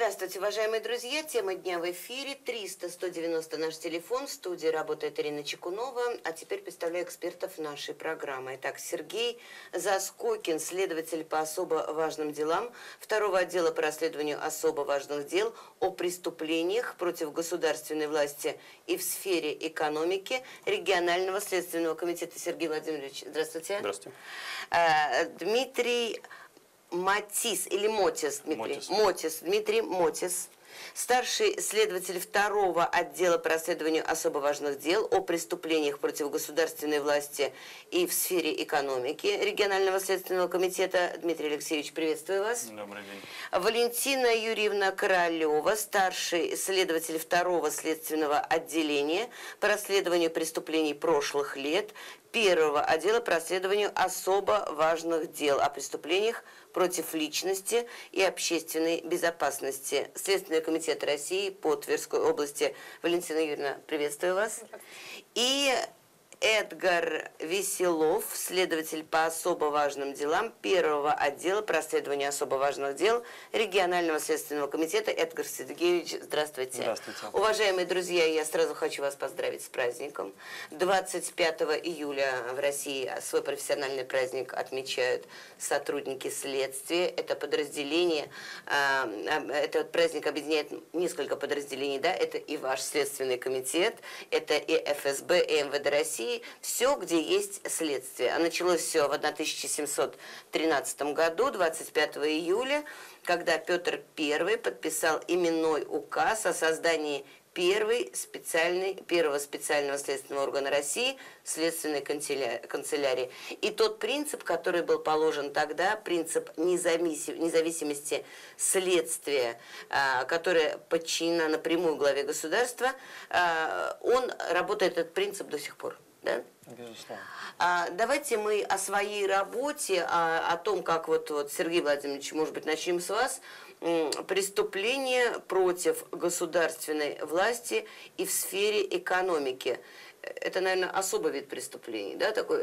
Здравствуйте, уважаемые друзья. Тема дня в эфире. 300-190 наш телефон. В студии работает Ирина Чекунова. А теперь представляю экспертов нашей программы. Итак, Сергей Заскокин, следователь по особо важным делам второго отдела по расследованию особо важных дел о преступлениях против государственной власти и в сфере экономики регионального следственного комитета. Сергей Владимирович, здравствуйте. Здравствуйте. Дмитрий Матис или Мотис, Дмитрий? Мотис. Дмитрий Мотис, старший следователь второго отдела по расследованию особо важных дел о преступлениях против государственной власти и в сфере экономики регионального следственного комитета. Дмитрий Алексеевич, приветствую вас. Добрый день. Валентина Юрьевна Королева, старший следователь второго следственного отделения по расследованию преступлений прошлых лет первого отдела по расследованию особо важных дел о преступлениях против личности и общественной безопасности. Следственный комитет России по Тверской области. Валентина Юрьевна, приветствую вас. И Эдгар Веселов, следователь по особо важным делам первого отдела по расследованию особо важных дел регионального следственного комитета. Эдгар Сергеевич, здравствуйте. Здравствуйте. Уважаемые друзья, я сразу хочу вас поздравить с праздником. 25 июля в России свой профессиональный праздник отмечают сотрудники следствия. Это подразделение, этот праздник объединяет несколько подразделений, да, это и ваш следственный комитет, это и ФСБ, и МВД России. Все, где есть следствие. А началось все в 1713 году, 25 июля, когда Петр I подписал именной указ о создании первого специального следственного органа России, следственной канцелярии. И тот принцип, который был положен тогда, принцип независимости следствия, которое подчинено напрямую главе государства, он работает, этот принцип, до сих пор. Да? Безусловно. Давайте мы о своей работе, о том, как вот Сергей Владимирович, может быть, начнем с вас. Преступления против государственной власти и в сфере экономики. Это, наверное, особый вид преступлений, да, такой,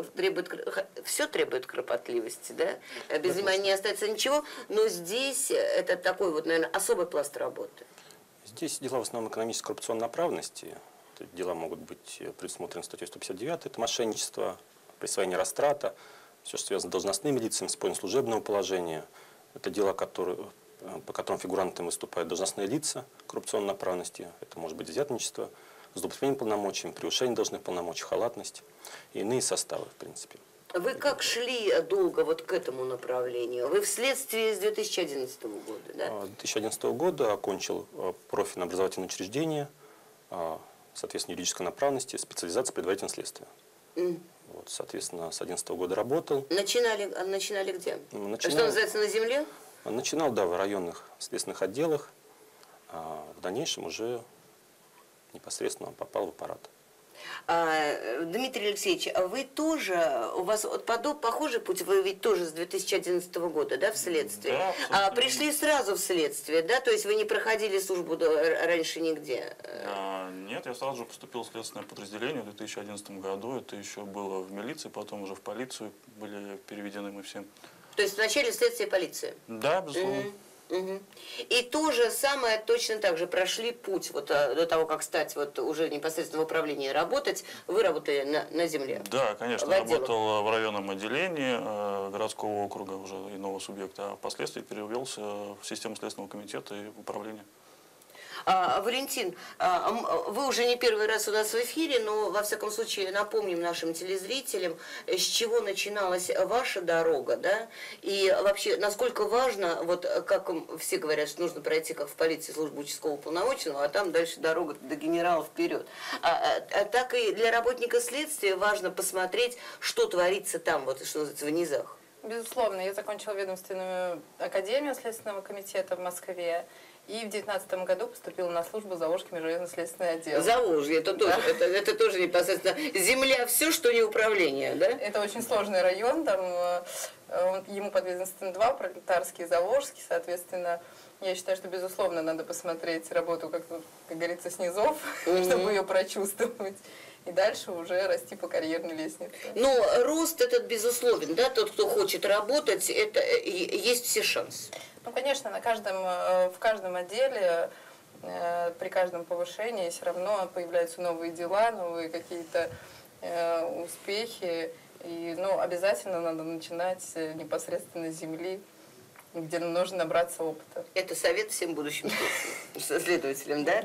все требует кропотливости, да, без внимания не остается ничего, но здесь это такой вот, наверное, особый пласт работы. Здесь дела в основном экономической коррупционной направленности. Дела могут быть предусмотрены статьей 159, это мошенничество, присвоение растрата, все, что связано с должностными лицами, с использованием служебного положения. Это дела, по которым фигурантами выступают должностные лица коррупционной направленности. Это может быть взятничество, злоупотребление полномочиями, превышение должностных полномочий, халатность и иные составы, в принципе. Вы как шли долго вот к этому направлению? Вы в следствии с 2011 года, да? С 2011 года окончил профильное образовательное учреждение, соответственно, юридической направленности, специализация предварительного следствия. Вот, соответственно, с 2011 года работал. Начинали где? Начинал, что называется, на земле? Начинал, да, в районных следственных отделах, а в дальнейшем уже непосредственно попал в аппарат. Дмитрий Алексеевич, вы тоже, у вас похожий путь, вы ведь тоже с 2011 года, да, в следствии? Да, пришли сразу в следствие, да? То есть вы не проходили службу раньше нигде? Нет, я сразу же поступил в следственное подразделение в 2011 году. Это еще было в милиции, потом уже в полицию были переведены мы все. То есть вначале следствие полиции? Да, безусловно. И то же самое, точно так же прошли путь вот до того, как стать вот уже непосредственно в управлении работать. Вы работали на земле? Да, конечно, работал в районном отделении городского округа, уже иного субъекта, а впоследствии перевелся в систему Следственного комитета и в управление. Валентин, вы уже не первый раз у нас в эфире, но во всяком случае напомним нашим телезрителям, с чего начиналась ваша дорога, да, и вообще насколько важно, вот как все говорят, что нужно пройти как в полиции службу участкового уполномоченного, а там дальше дорога до генерала вперед. Так и для работника следствия важно посмотреть, что творится там, вот что называется, в низах. Безусловно, я закончила ведомственную академию Следственного комитета в Москве. И в 2019 году поступила на службу в Заволжский межрайонно-следственный отдел. Заволжье, это тоже, да. это тоже непосредственно земля, все, что не управление, да? Это очень сложный район, там ему подведомственны два, Пролетарский и Заволжский, соответственно, я считаю, что, безусловно, надо посмотреть работу, как говорится, снизов, чтобы ее прочувствовать. и дальше уже расти по карьерной лестнице. Но рост этот безусловен, да, тот, кто хочет работать, это есть все шансы. Ну, конечно, в каждом отделе, при каждом повышении все равно появляются новые дела, новые какие-то успехи. И, ну, обязательно надо начинать непосредственно с земли, где нужно набраться опыта. Это совет всем будущим следователям, да?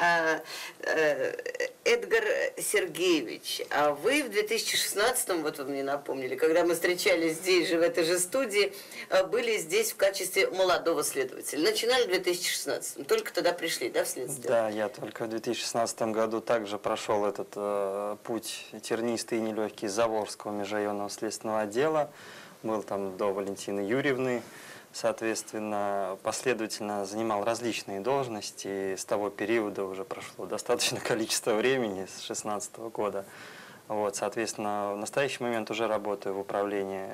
Эдгар Сергеевич, а вы в 2016-м, вот вы мне напомнили, когда мы встречались здесь же, в этой же студии, были здесь в качестве молодого следователя. Начинали в 2016-м, только тогда пришли, да, в следствие? Да, я только в 2016 году также прошел этот путь тернистый и нелегкий из Заволжского межрайонного следственного отдела. Был там до Валентины Юрьевны. Соответственно, последовательно занимал различные должности. С того периода уже прошло достаточное количество времени, с 2016 года. Вот, соответственно, в настоящий момент уже работаю в управлении,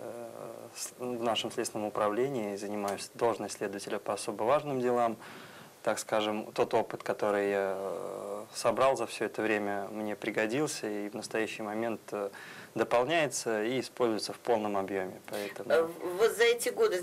в нашем следственном управлении, занимаюсь должностью следователя по особо важным делам. Так скажем, тот опыт, который я собрал за все это время, мне пригодился и в настоящий момент дополняется и используется в полном объеме. Поэтому... Вот за эти годы с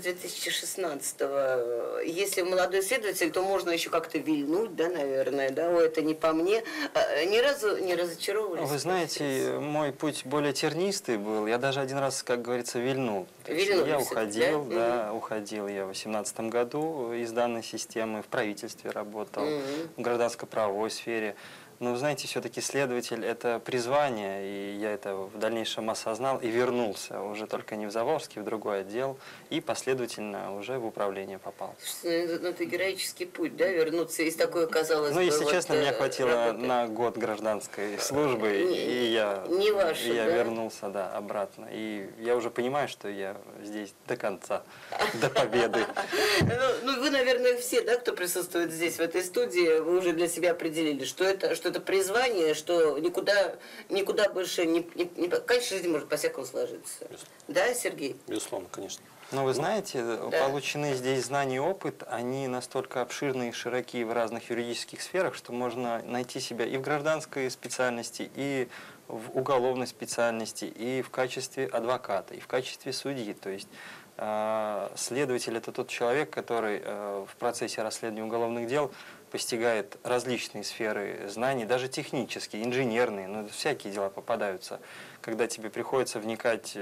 2016-го, если молодой следователь, то можно еще как-то вильнуть, да, наверное, да, о, это не по мне. Ни разу не разочаровывались? Вы знаете, мой путь более тернистый был. Я даже один раз, как говорится, вильнул. Я уходил, да, уходил я в 2018 году из данной системы, в правительстве работал, в гражданско-правовой сфере. Но, вы знаете, все-таки следователь – это призвание, и я это в дальнейшем осознал и вернулся, уже только не в Заволжский, в другой отдел, и последовательно уже в управление попал. Ну, это героический путь, да, вернуться из такой, казалось бы, ну, если честно, мне хватило работы. На год гражданской службы, и я вернулся, да, обратно. И я уже понимаю, что я здесь до конца, до победы. Ну, вы, наверное, все, да, кто присутствует здесь, в этой студии, вы уже для себя определили, что это призвание, что никуда больше не... Конечно, жизнь может по-всякому сложиться. Безусловно. Да, Сергей? Безусловно, конечно. Но вы знаете, да. Полученные здесь знания и опыт, они настолько обширные и широкие в разных юридических сферах, что можно найти себя и в гражданской специальности, и в уголовной специальности, и в качестве адвоката, и в качестве судьи. То есть следователь – это тот человек, который в процессе расследования уголовных дел постигает различные сферы знаний, даже технические, инженерные, ну, всякие дела попадаются, когда тебе приходится вникать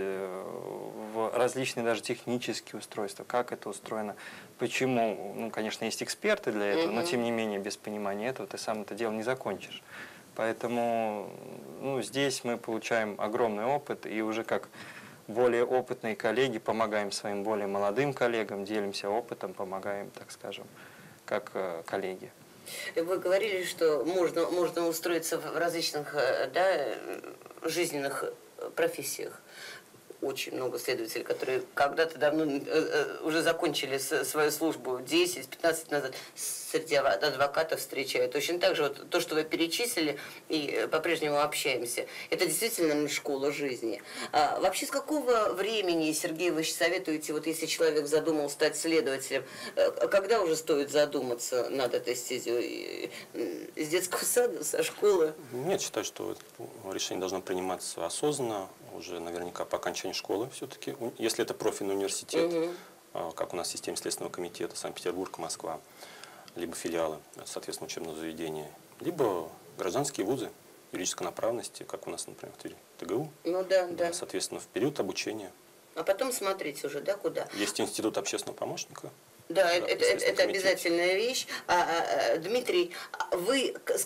в различные даже технические устройства, как это устроено, почему. Ну, конечно, есть эксперты для этого, но тем не менее без понимания этого ты сам это дело не закончишь. Поэтому здесь мы получаем огромный опыт, и уже как более опытные коллеги помогаем своим более молодым коллегам, делимся опытом, помогаем, так скажем, как коллеги. Вы говорили, что можно устроиться в различных, да, жизненных профессиях. Очень много следователей, которые когда-то давно уже закончили свою службу 10-15 назад, среди адвокатов встречают. Точно так же вот то, что вы перечислили, и по-прежнему общаемся, это действительно школа жизни. А вообще, с какого времени, Сергей, вы советуете, вот если человек задумал стать следователем, когда уже стоит задуматься над этой стезей? С детского сада, со школы? Нет, считаю, что решение должно приниматься осознанно, уже наверняка по окончании школы все-таки. Если это профильный университет, как у нас в системе Следственного комитета, Санкт-Петербург, Москва, либо филиалы, соответственно, учебного заведения, либо гражданские вузы юридической направленности, как у нас, например, в ТГУ. Ну да, да. Соответственно, в период обучения. А потом смотреть уже, да, куда? Есть институт общественного помощника. Да, это обязательная вещь. Дмитрий, вы с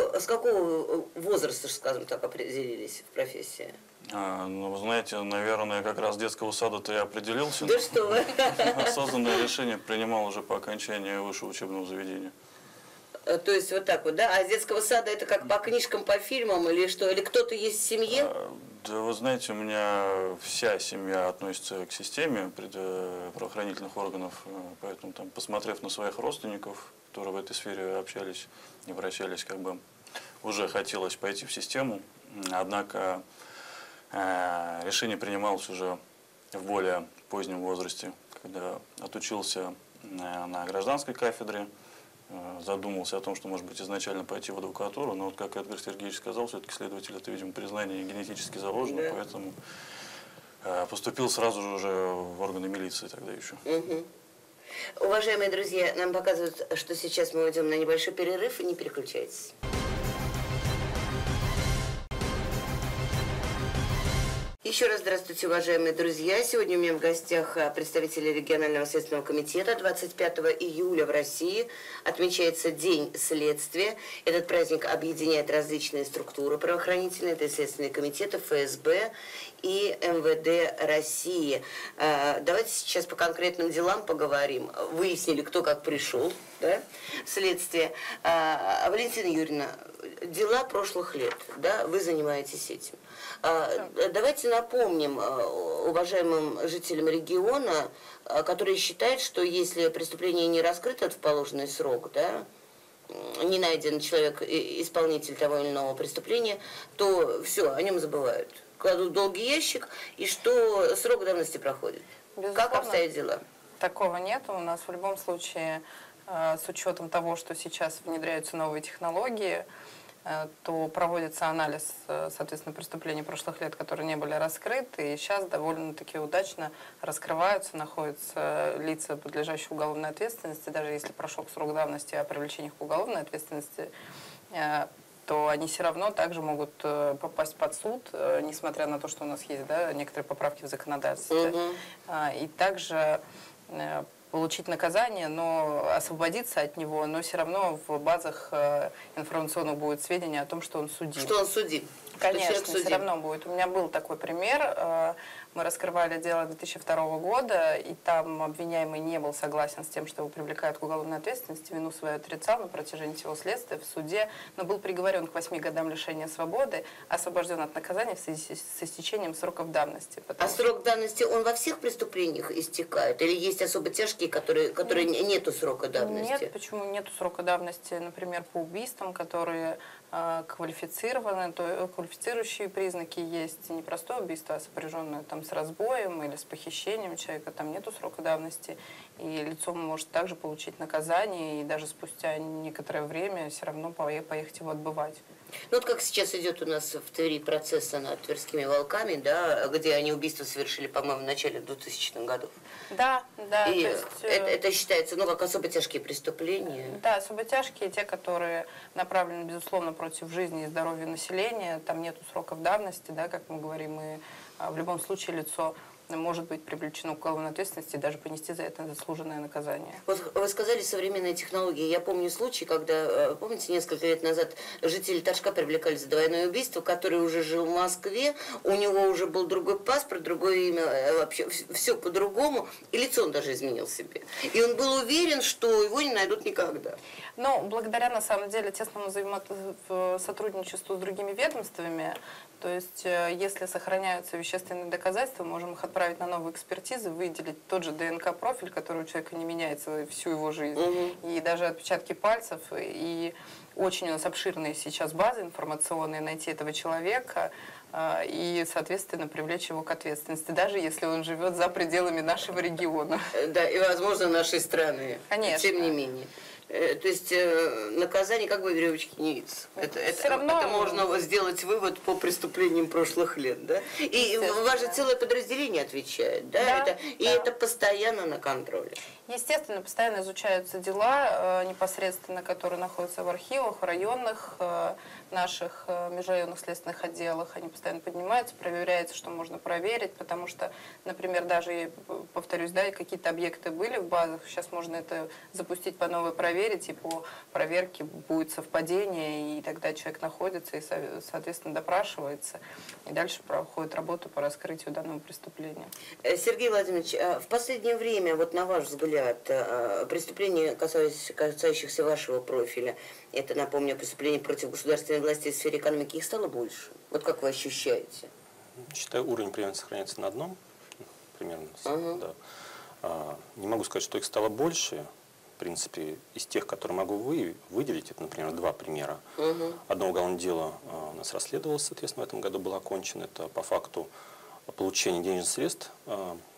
какого возраста, скажем так, определились в профессии? Ну, вы знаете, наверное, как раз с детского сада-то я определился. Да что вы! Осознанное решение принимал уже по окончании высшего учебного заведения. То есть вот так вот, да? А с детского сада это как по книжкам, по фильмам или что? Или кто-то есть в семье? Да, вы знаете, у меня вся семья относится к системе правоохранительных органов, поэтому, там, посмотрев на своих родственников, которые в этой сфере общались и вращались, как бы уже хотелось пойти в систему, однако решение принималось уже в более позднем возрасте, когда отучился на гражданской кафедре, задумался о том, что, может быть, изначально пойти в адвокатуру, но вот, как Эдгар Сергеевич сказал, все-таки следователь, это, видимо, признание генетически заложено, Да. поэтому поступил сразу же уже в органы милиции тогда еще. Мгм. Уважаемые друзья, нам показывают, что сейчас мы уйдем на небольшой перерыв, и не переключайтесь. Еще раз здравствуйте, уважаемые друзья. Сегодня у меня в гостях представители регионального следственного комитета. 25 июля в России отмечается День следствия. Этот праздник объединяет различные структуры правоохранительные, это и Следственные комитеты, ФСБ и МВД России. Давайте сейчас по конкретным делам поговорим. Выяснили, кто как пришел, да, следствие. Валентина Юрьевна, дела прошлых лет, да, вы занимаетесь этим. Давайте напомним уважаемым жителям региона, которые считают, что если преступление не раскрыто в положенный срок, да, не найден человек, исполнитель того или иного преступления, то все, о нем забывают. Кладут в долгий ящик, и что срок давности проходит. Безусловно, Как обстоят дела? такого нет. У нас в любом случае, с учетом того, что сейчас внедряются новые технологии, то проводится анализ, соответственно, преступлений прошлых лет, которые не были раскрыты, и сейчас довольно-таки удачно раскрываются, находятся лица, подлежащие уголовной ответственности, даже если прошел срок давности о привлечении к уголовной ответственности, то они все равно также могут попасть под суд, несмотря на то, что у нас есть, да, некоторые поправки в законодательстве. И также получить наказание, но освободиться от него, но все равно в базах информационных будет сведения о том, что он судим. Что он судим? Конечно, все равно будет. У меня был такой пример. Мы раскрывали дело 2002 года, и там обвиняемый не был согласен с тем, что его привлекают к уголовной ответственности, вину свою отрицал на протяжении всего следствия в суде, но был приговорен к 8 годам лишения свободы, освобожден от наказания в связи с истечением сроков давности. А срок давности, он во всех преступлениях истекает? Или есть особо тяжкие, которые нету срока давности? Нет, почему нету срока давности, например, по убийствам, которые квалифицированы, то квалифицирующие признаки есть не простое убийство, а сопряженное там с разбоем или с похищением человека, там нету срока давности, и лицо может также получить наказание, и даже спустя некоторое время все равно поехать его отбывать. Ну вот как сейчас идет у нас в Твери процесс над Тверскими волками, да, где они убийство совершили, по-моему, в начале 2000-х годов. Да, да. И то есть, это считается, ну, как особо тяжкие преступления. Да, особо тяжкие, те, которые направлены, безусловно, против жизни и здоровья населения, там нету сроков давности, да, как мы говорим, и в любом случае лицо может быть привлечено к уголовной ответственности и даже понести за это заслуженное наказание. Вот вы сказали современные технологии. Я помню случай, когда, помните, несколько лет назад жители Торжка привлекали за двойное убийство, который уже жил в Москве, у него уже был другой паспорт, другое имя, вообще все по-другому, и лицо он даже изменил себе. И он был уверен, что его не найдут никогда. Но благодаря, на самом деле, тесному сотрудничеству с другими ведомствами, то есть, если сохраняются вещественные доказательства, можем их отправить на новые экспертизы, выделить тот же ДНК-профиль, который у человека не меняется всю его жизнь, и даже отпечатки пальцев, и очень у нас обширные сейчас базы информационные, найти этого человека и, соответственно, привлечь его к ответственности, даже если он живет за пределами нашего региона. Да, и, возможно, нашей страны. Конечно. Тем не менее. То есть наказание как бы веревочки не видится. Это можно сделать вывод по преступлениям прошлых лет, да? И ваше целое подразделение отвечает, да? Это постоянно на контроле. Естественно, постоянно изучаются дела непосредственно, которые находятся в архивах, в районных наших межрайонных следственных отделах. Они постоянно поднимаются, проверяется, что можно проверить, потому что, например, даже, повторюсь, да, какие-то объекты были в базах, сейчас можно это запустить по новой, проверить, и по проверке будет совпадение, и тогда человек находится и, соответственно, допрашивается, и дальше проходит работа по раскрытию данного преступления. Сергей Владимирович, в последнее время, вот на ваш взгляд, преступления, касающихся вашего профиля, это, напомню, преступления против государственной власти в сфере экономики, их стало больше? Вот как вы ощущаете? Считаю, уровень примерно сохраняется на одном, примерно. Да. Не могу сказать, что их стало больше. В принципе, из тех, которые могу выделить, это, например, два примера. Одно уголовное дело у нас расследовалось, соответственно, в этом году было окончено. Это по факту получения денежных средств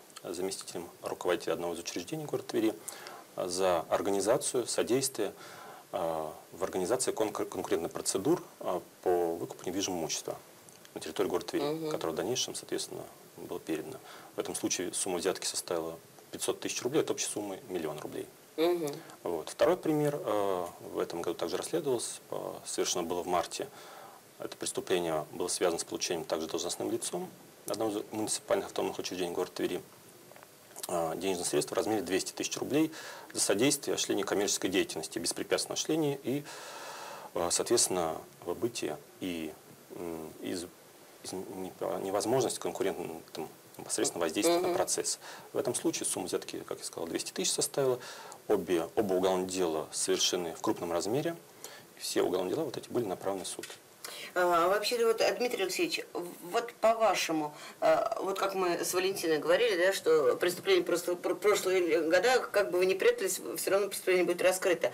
заместителем руководителя одного из учреждений города Твери за организацию, содействие в организации конкурентных процедур по выкупу недвижимого имущества на территории города Твери, которое в дальнейшем, соответственно, было передано. В этом случае сумма взятки составила 500 тысяч рублей, от общей суммы 1 000 000 рублей. Вот. Второй пример в этом году также расследовался, совершено было в марте. Это преступление было связано с получением также должностным лицом одного из муниципальных автономных учреждений города Твери денежных средств в размере 200 тысяч рублей за содействие осуществлению коммерческой деятельности, беспрепятственного осуществления и, соответственно, выбытия и из невозможности конкурентным непосредственно воздействовать на процесс. В этом случае сумма взятки, как я сказал, 200 тысяч составила. Оба уголовных дела совершены в крупном размере. Все уголовные дела вот эти были направлены в суд. Вообще, вот, Дмитрий Алексеевич, вот по-вашему, вот как мы с Валентиной говорили, да, что преступление прошлые года, как бы вы ни прятались, все равно преступление будет раскрыто.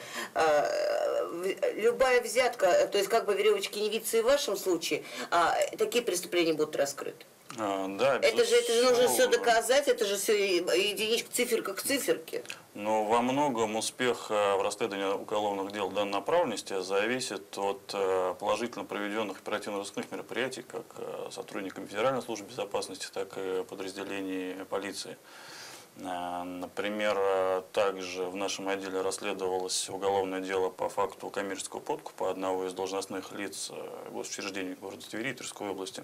Любая взятка, то есть как бы веревочки не виться и в вашем случае, такие преступления будут раскрыты. Да, это же нужно все доказать, это же все единичка, циферка к циферке. Но во многом успех в расследовании уголовных дел данной направленности зависит от положительно проведенных оперативно-розыскных мероприятий, как сотрудниками Федеральной службы безопасности, так и подразделений полиции. Например, также в нашем отделе расследовалось уголовное дело по факту коммерческого подкупа одного из должностных лиц госучреждений города Твери, Тверской области.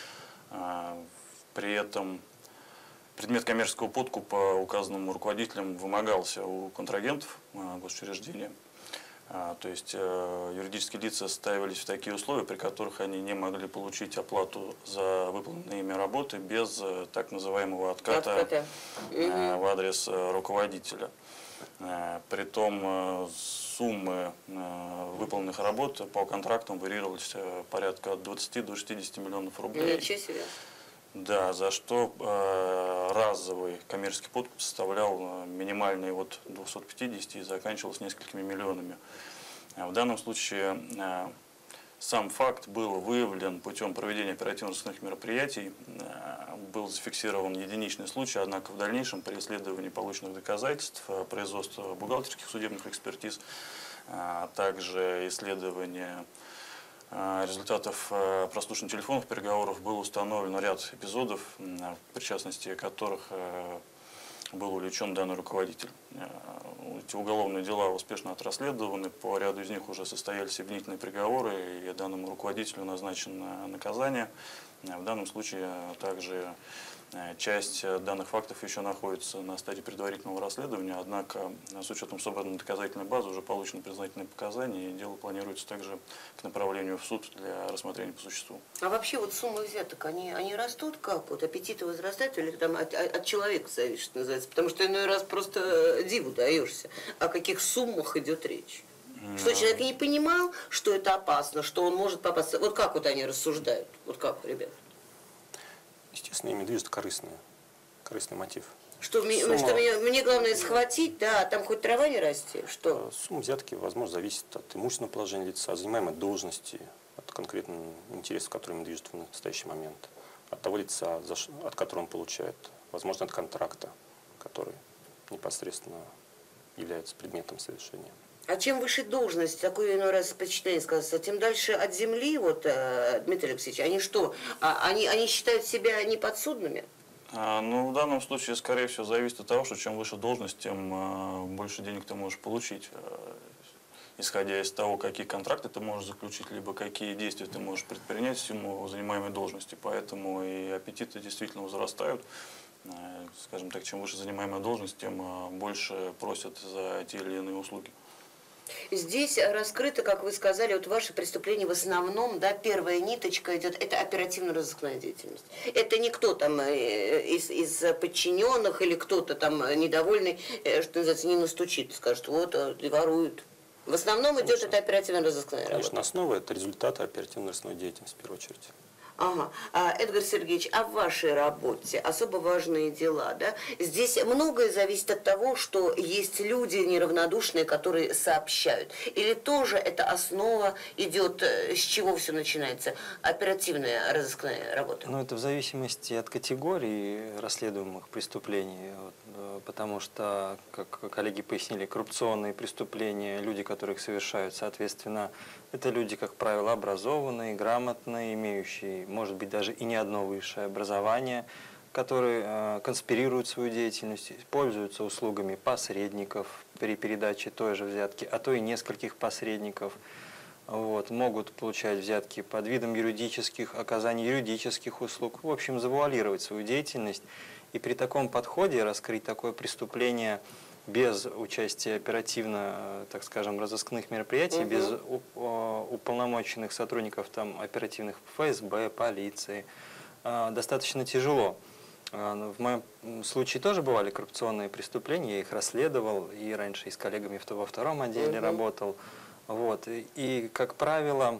При этом предмет коммерческого подкупа указанным руководителем вымогался у контрагентов госучреждения. То есть юридические лица ставились в такие условия, при которых они не могли получить оплату за выполненные ими работы без так называемого отката в адрес руководителя. Притом суммы выполненных работ по контрактам варьировались порядка от 20 до 60 миллионов рублей. Ничего себе. Да, за что разовый коммерческий подкуп составлял минимальный от 250 и заканчивался несколькими миллионами. В данном случае сам факт был выявлен путем проведения оперативно-розыскных мероприятий, был зафиксирован единичный случай, однако в дальнейшем при исследовании полученных доказательств, производства бухгалтерских судебных экспертиз, а также исследования результатов прослушивания телефонных переговоров был установлен ряд эпизодов, в причастности которых был увлечен данный руководитель. Эти уголовные дела успешно отрасследованы, по ряду из них уже состоялись обвинительные приговоры, и данному руководителю назначено наказание. В данном случае также часть данных фактов еще находится на стадии предварительного расследования, однако с учетом собранной доказательной базы уже получены признательные показания, и дело планируется также к направлению в суд для рассмотрения по существу. А вообще вот суммы взяток, они растут как? Вот аппетиты возрастают или там от человека зависит, что называется? Потому что иной раз просто диву даешься. О каких суммах идет речь? Что человек не понимал, что это опасно, что он может попасться. Вот как вот они рассуждают? Вот как, ребят? Естественно, ими движет корыстный мотив. Что мне главное схватить, да, там хоть трава не расти, что? Сумма взятки, возможно, зависит от имущественного положения лица, от занимаемой должности, от конкретных интересов, которыми движет в настоящий момент, от того лица, от которого он получает, возможно, от контракта, который непосредственно является предметом совершения. А чем выше должность, такое иной раз впечатление сказывается, тем дальше от земли, вот, Дмитрий Алексеевич, они что, они считают себя неподсудными? Ну, в данном случае, скорее всего, зависит от того, что чем выше должность, тем больше денег ты можешь получить. Исходя из того, какие контракты ты можешь заключить, либо какие действия ты можешь предпринять в силу занимаемой должности. Поэтому и аппетиты действительно возрастают. Скажем так, чем выше занимаемая должность, тем больше просят за те или иные услуги. Здесь раскрыто, как вы сказали, вот ваши преступления в основном, да, первая ниточка идет, это оперативно-розыскная деятельность. Это не кто там из подчиненных или кто-то там недовольный, что называется, не настучит, скажет, вот, воруют. В основном идет это оперативно-розыскная работа. Конечно, основа – это результаты оперативно-розыскной деятельности, в первую очередь. Ага. Эдгар Сергеевич, а в вашей работе особо важные дела, да? Здесь многое зависит от того, что есть люди неравнодушные, которые сообщают. Или тоже эта основа идет, с чего все начинается? Оперативная разыскная работа? Ну, это в зависимости от категории расследуемых преступлений, потому что, как коллеги пояснили, коррупционные преступления, люди, которые их совершают, соответственно, это люди, как правило, образованные, грамотные, имеющие, может быть, даже и не одно высшее образование, которые конспирируют свою деятельность, пользуются услугами посредников при передаче той же взятки, а то и нескольких посредников. Вот, могут получать взятки под видом оказания юридических услуг, в общем, завуалировать свою деятельность. И при таком подходе раскрыть такое преступление без участия оперативно, так скажем, разыскных мероприятий, без уполномоченных сотрудников там, оперативных ФСБ, полиции, достаточно тяжело. В моем случае тоже бывали коррупционные преступления, я их расследовал, и раньше и с коллегами во втором отделе работал. Вот. И, как правило,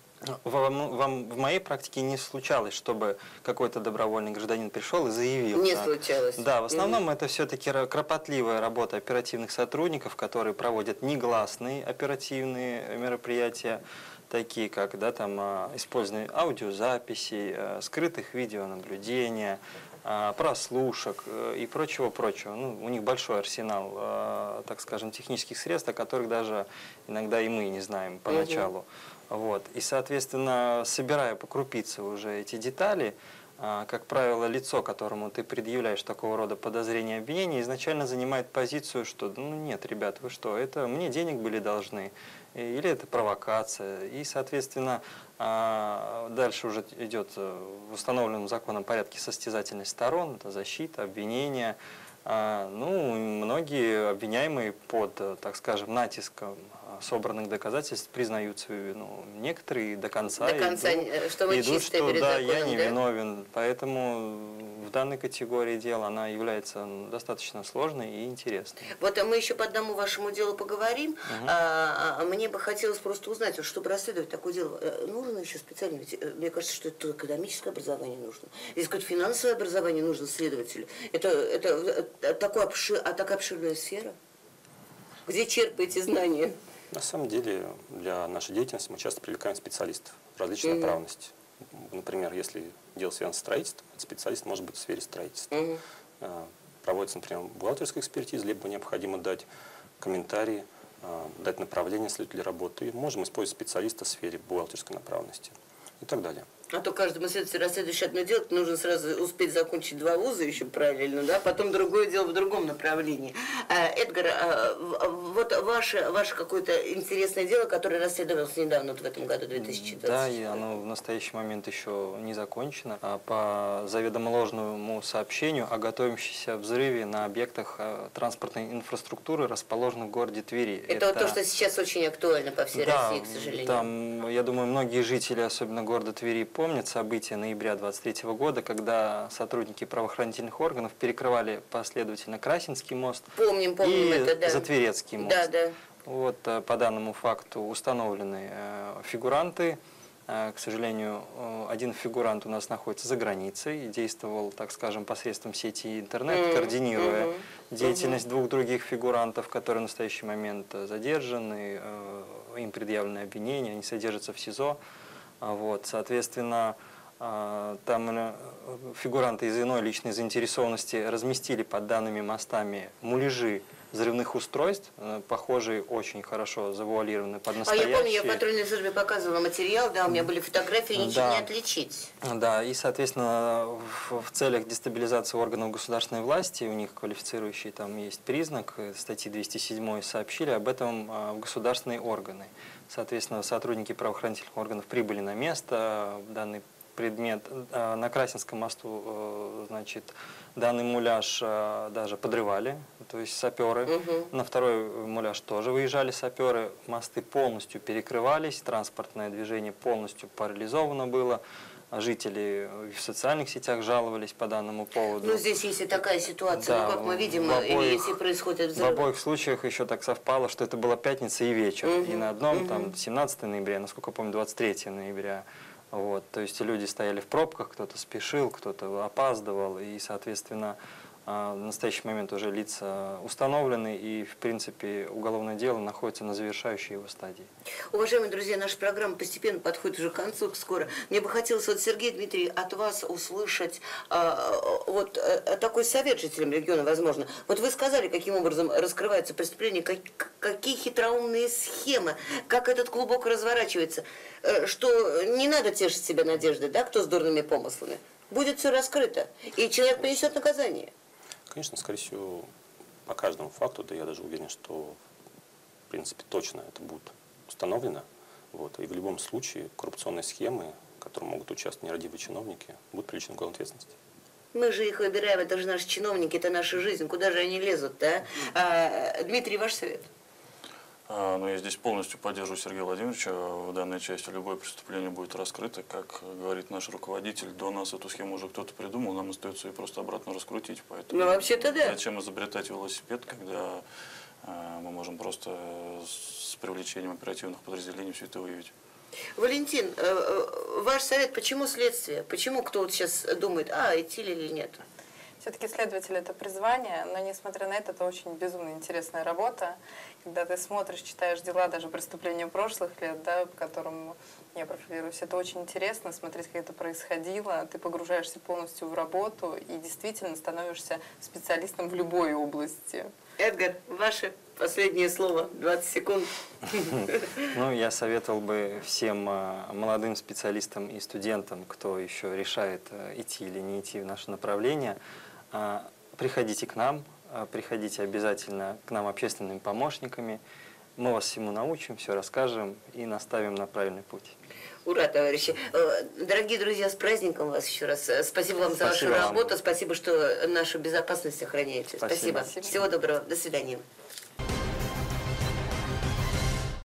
в моей практике не случалось, чтобы какой-то добровольный гражданин пришел и заявил. Не случалось. Да, в основном это все-таки кропотливая работа оперативных сотрудников, которые проводят негласные оперативные мероприятия, такие как использование аудиозаписей, скрытых видеонаблюдения, прослушек и прочего-прочего. Ну, у них большой арсенал, так скажем, технических средств, о которых даже иногда и мы не знаем поначалу. Вот. И, соответственно, собирая по крупице уже эти детали, как правило, лицо, которому ты предъявляешь такого рода подозрения и обвинения, изначально занимает позицию, что ну нет, ребят, вы что, это мне денег были должны, или это провокация. И, соответственно, дальше уже идет в установленном законом порядке состязательность сторон, это защита, обвинение. Ну, многие обвиняемые под, так скажем, натиском собранных доказательств признаются, ну, некоторые до конца идут, что да, я не виновен. Поэтому в данной категории дела она является достаточно сложной и интересной. Вот мы еще по одному вашему делу поговорим. Мне бы хотелось просто узнать, чтобы расследовать такое дело, нужно еще специально, мне кажется, что это академическое образование нужно. Если какое-то финансовое образование нужно следователю, это такая обширная сфера. Где черпаете знания? На самом деле, для нашей деятельности мы часто привлекаем специалистов различной направленности. Например, если дело связано с строительством, специалист может быть в сфере строительства. Проводится, например, бухгалтерская экспертиза, либо необходимо дать комментарии, дать направление следователя работы. И можем использовать специалиста в сфере бухгалтерской направленности и так далее. А то каждому следователю, расследующий одно дело, нужно сразу успеть закончить 2 вуза еще параллельно, да, потом другое дело в другом направлении. Эдгар, вот ваше какое-то интересное дело, которое расследовалось недавно, вот в этом году, 2020. Да, и оно в настоящий момент еще не закончено. По заведомо ложному сообщению о готовящемся взрыве на объектах транспортной инфраструктуры, расположенных в городе Твери. Это вот то, что сейчас очень актуально по всей России, к сожалению. Там, я думаю, многие жители, особенно города Твери, помнят события ноября 23 года, когда сотрудники правоохранительных органов перекрывали последовательно Красинский мост помним и это, да. Затверецкий мост. Да. Вот, по данному факту установлены фигуранты. К сожалению, один фигурант у нас находится за границей и действовал, так скажем, посредством сети интернет, координируя деятельность 2 других фигурантов, которые в настоящий момент задержаны, им предъявлены обвинения, они содержатся в СИЗО. Вот, соответственно, там фигуранты из иной личной заинтересованности разместили под данными мостами муляжи взрывных устройств, похожие, очень хорошо завуалированы под настоящие. Я помню, я в патрульной службе показывала материал, да, у меня были фотографии, ничего не отличить. Да, и, соответственно, в целях дестабилизации органов государственной власти, у них квалифицирующий там есть признак, статьи 207 сообщили об этом в государственные органы. Соответственно, сотрудники правоохранительных органов прибыли на место, данный предмет на Красинском мосту, значит, данный муляж даже подрывали, то есть саперы. На второй муляж тоже выезжали саперы, мосты полностью перекрывались, транспортное движение полностью парализовано было. Жители в социальных сетях жаловались по данному поводу. Ну, здесь есть и такая ситуация, да, как мы видим, если происходит взрыв. В обоих случаях еще так совпало, что это была пятница и вечер. И на одном, там, 17 ноября, насколько я помню, 23 ноября. Вот, то есть люди стояли в пробках, кто-то спешил, кто-то опаздывал, и, соответственно, в настоящий момент уже лица установлены, и, в принципе, уголовное дело находится на завершающей его стадии. Уважаемые друзья, наша программа постепенно подходит уже к концу скоро. Мне бы хотелось, вот, Сергей Дмитриевич, от вас услышать такой совет жителям региона, возможно. Вот вы сказали, каким образом раскрываются преступления, какие хитроумные схемы, как этот клубок разворачивается, что не надо тешить себя надеждой, да, кто с дурными помыслами. Будет все раскрыто, и человек понесет наказание. Конечно, скорее всего, по каждому факту, да я даже уверен, что, в принципе, точно это будет установлено. Вот. И в любом случае коррупционные схемы, в которых могут участвовать нерадивые чиновники, будут привлечены к уголовной ответственности. Мы же их выбираем, это же наши чиновники, это наша жизнь. Куда же они лезут-то, а? Дмитрий, ваш совет? Но я здесь полностью поддерживаю Сергея Владимировича. В данной части любое преступление будет раскрыто. Как говорит наш руководитель, до нас эту схему уже кто-то придумал, нам остается ее просто обратно раскрутить. Поэтому Вообще-то да. Зачем изобретать велосипед, когда мы можем просто с привлечением оперативных подразделений все это выявить? Валентин, ваш совет, почему следствие? Почему кто вот сейчас думает, идти ли или нет? Все-таки следователь – это призвание, но, несмотря на это очень безумно интересная работа. Когда ты смотришь, читаешь дела, даже преступления прошлых лет, да, по которым я профилируюсь, это очень интересно смотреть, как это происходило. Ты погружаешься полностью в работу и действительно становишься специалистом в любой области. Эдгар, ваше последнее слово, 20 секунд. Ну, я советовал бы всем молодым специалистам и студентам, кто еще решает, идти или не идти в наше направление, приходите к нам, приходите обязательно к нам общественными помощниками. Мы вас всему научим, все расскажем и наставим на правильный путь. Ура, товарищи. Дорогие друзья, с праздником вас еще раз. Спасибо вам за вашу вам. работу. Спасибо, что нашу безопасность охраняете. Спасибо. Всего доброго. До свидания.